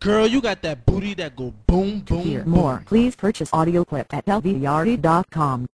Girl, you got that booty that go boom, boom, To hear boom. more, please purchase audio clip at lvyardi.com.